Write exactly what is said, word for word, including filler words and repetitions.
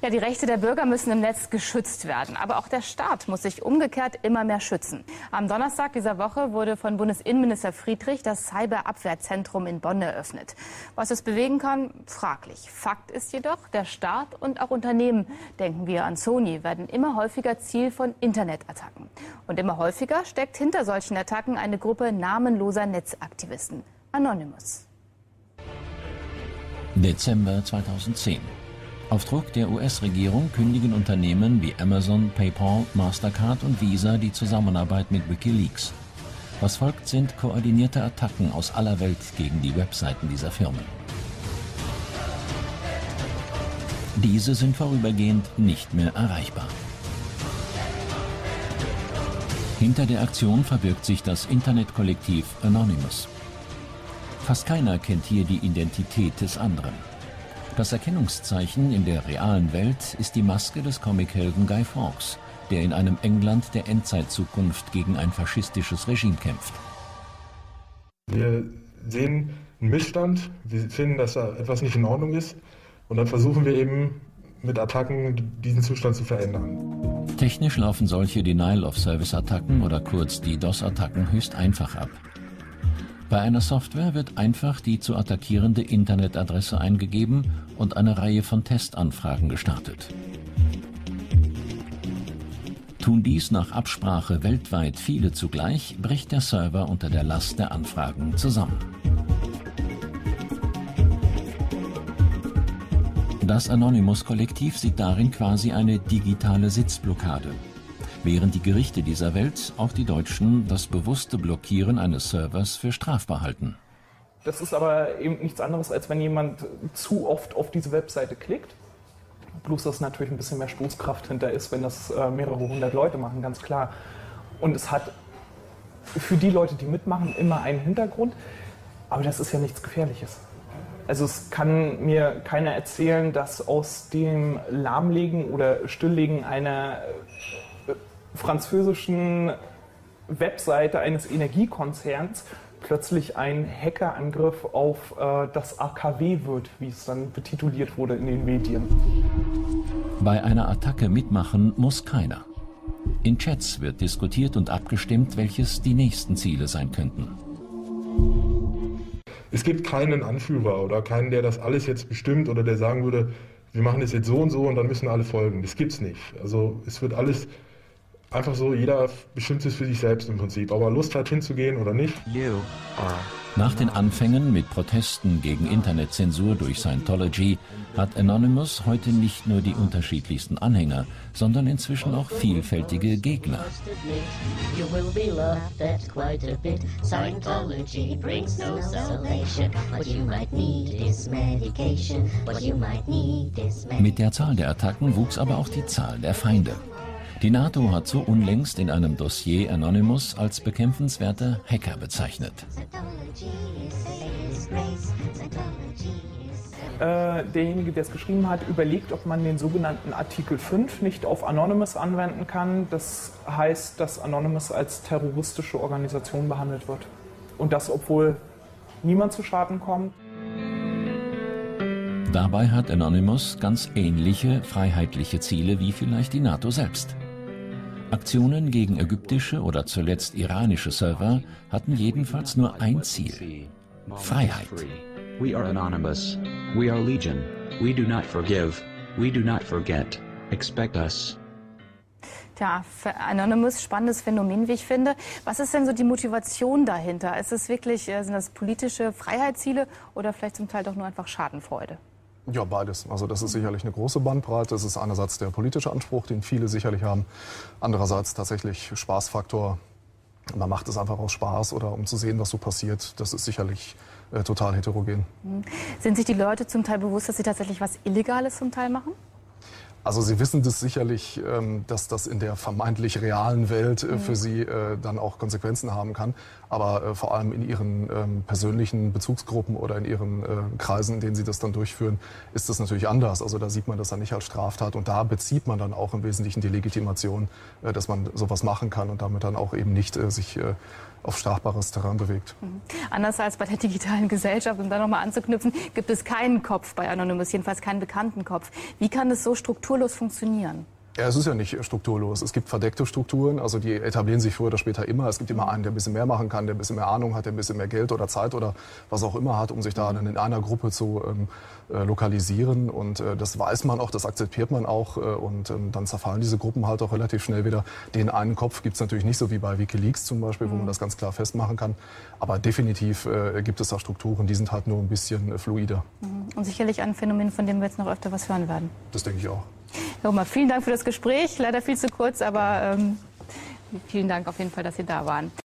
Ja, die Rechte der Bürger müssen im Netz geschützt werden. Aber auch der Staat muss sich umgekehrt immer mehr schützen. Am Donnerstag dieser Woche wurde von Bundesinnenminister Friedrich das Cyberabwehrzentrum in Bonn eröffnet. Was es bewegen kann, fraglich. Fakt ist jedoch, der Staat und auch Unternehmen, denken wir an Sony, werden immer häufiger Ziel von Internetattacken. Und immer häufiger steckt hinter solchen Attacken eine Gruppe namenloser Netzaktivisten. Anonymous. Dezember zweitausendzehn. Auf Druck der U S-Regierung kündigen Unternehmen wie Amazon, PayPal, Mastercard und Visa die Zusammenarbeit mit WikiLeaks. Was folgt, sind koordinierte Attacken aus aller Welt gegen die Webseiten dieser Firmen. Diese sind vorübergehend nicht mehr erreichbar. Hinter der Aktion verbirgt sich das Internetkollektiv Anonymous. Fast keiner kennt hier die Identität des anderen. Das Erkennungszeichen in der realen Welt ist die Maske des Comichelden Guy Fawkes, der in einem England der Endzeitzukunft gegen ein faschistisches Regime kämpft. Wir sehen einen Missstand, wir finden, dass da etwas nicht in Ordnung ist und dann versuchen wir eben mit Attacken diesen Zustand zu verändern. Technisch laufen solche Denial-of-Service-Attacken oder kurz die DOS-Attacken höchst einfach ab. Bei einer Software wird einfach die zu attackierende Internetadresse eingegeben und eine Reihe von Testanfragen gestartet. Tun dies nach Absprache weltweit viele zugleich, bricht der Server unter der Last der Anfragen zusammen. Das Anonymous-Kollektiv sieht darin quasi eine digitale Sitzblockade. Während die Gerichte dieser Welt, auch die deutschen, das bewusste Blockieren eines Servers für strafbar halten. Das ist aber eben nichts anderes, als wenn jemand zu oft auf diese Webseite klickt. Bloß, dass natürlich ein bisschen mehr Stoßkraft hinter ist, wenn das äh, mehrere hundert Leute machen, ganz klar. Und es hat für die Leute, die mitmachen, immer einen Hintergrund. Aber das ist ja nichts Gefährliches. Also es kann mir keiner erzählen, dass aus dem Lahmlegen oder Stilllegen einer französischen Webseite eines Energiekonzerns plötzlich ein Hackerangriff auf äh, das A K W wird, wie es dann betituliert wurde in den Medien. Bei einer Attacke mitmachen muss keiner. In Chats wird diskutiert und abgestimmt, welches die nächsten Ziele sein könnten. Es gibt keinen Anführer oder keinen, der das alles jetzt bestimmt oder der sagen würde, wir machen das jetzt so und so und dann müssen alle folgen. Das gibt's nicht. Also es wird alles einfach so, jeder bestimmt es für sich selbst im Prinzip, ob er Lust hat hinzugehen oder nicht. Nach den Anfängen mit Protesten gegen Internetzensur durch Scientology hat Anonymous heute nicht nur die unterschiedlichsten Anhänger, sondern inzwischen auch vielfältige Gegner. Mit der Zahl der Attacken wuchs aber auch die Zahl der Feinde. Die NATO hat so unlängst in einem Dossier Anonymous als bekämpfenswerter Hacker bezeichnet. Äh, derjenige, der es geschrieben hat, überlegt, ob man den sogenannten Artikel fünf nicht auf Anonymous anwenden kann. Das heißt, dass Anonymous als terroristische Organisation behandelt wird. Und das, obwohl niemand zu Schaden kommt. Dabei hat Anonymous ganz ähnliche freiheitliche Ziele wie vielleicht die NATO selbst. Aktionen gegen ägyptische oder zuletzt iranische Server hatten jedenfalls nur ein Ziel: Freiheit. We are Anonymous. We are Legion. We do not forgive. We do not forget. Expect us. Tja, für Anonymous, spannendes Phänomen, wie ich finde. Was ist denn so die Motivation dahinter? Ist es wirklich, sind das politische Freiheitsziele oder vielleicht zum Teil doch nur einfach Schadenfreude? Ja, beides. Also das ist sicherlich eine große Bandbreite. Das ist einerseits der politische Anspruch, den viele sicherlich haben. Andererseits tatsächlich Spaßfaktor. Man macht es einfach aus Spaß oder um zu sehen, was so passiert. Das ist sicherlich äh, total heterogen. Sind sich die Leute zum Teil bewusst, dass sie tatsächlich was Illegales zum Teil machen? Also Sie wissen das sicherlich, dass das in der vermeintlich realen Welt für Sie dann auch Konsequenzen haben kann. Aber vor allem in Ihren persönlichen Bezugsgruppen oder in Ihren Kreisen, in denen Sie das dann durchführen, ist das natürlich anders. Also da sieht man das dann nicht als Straftat. Und da bezieht man dann auch im Wesentlichen die Legitimation, dass man sowas machen kann und damit dann auch eben nicht sich auf strafbares Terrain bewegt. Mhm. Anders als bei der digitalen Gesellschaft, um da nochmal anzuknüpfen, gibt es keinen Kopf bei Anonymous, jedenfalls keinen bekannten Kopf. Wie kann es so Strukturen strukturlos funktionieren? Ja, es ist ja nicht strukturlos. Es gibt verdeckte Strukturen, also die etablieren sich früher oder später immer. Es gibt immer einen, der ein bisschen mehr machen kann, der ein bisschen mehr Ahnung hat, der ein bisschen mehr Geld oder Zeit oder was auch immer hat, um sich da dann in einer Gruppe zu ähm, äh, lokalisieren. Und äh, das weiß man auch, das akzeptiert man auch. Äh, und ähm, dann zerfallen diese Gruppen halt auch relativ schnell wieder. Den einen Kopf gibt es natürlich nicht so wie bei WikiLeaks zum Beispiel, wo man das ganz klar festmachen kann. Aber definitiv äh, gibt es da Strukturen, die sind halt nur ein bisschen äh, fluider. Und sicherlich ein Phänomen, von dem wir jetzt noch öfter was hören werden. Das denke ich auch. Herr Hummer, vielen Dank für das Gespräch. Leider viel zu kurz, aber ähm, vielen Dank auf jeden Fall, dass Sie da waren.